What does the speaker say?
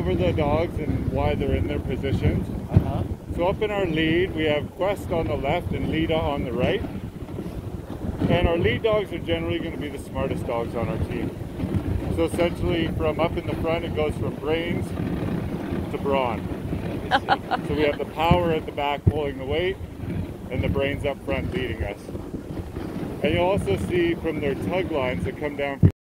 over the dogs and why they're in their positions. So up in our lead, we have Quest on the left and Lita on the right. And our lead dogs are generally going to be the smartest dogs on our team. So essentially, from up in the front, it goes from brains to brawn. So we have the power at the back pulling the weight, and the brains up front leading us. And you'll also see from their tug lines that come down from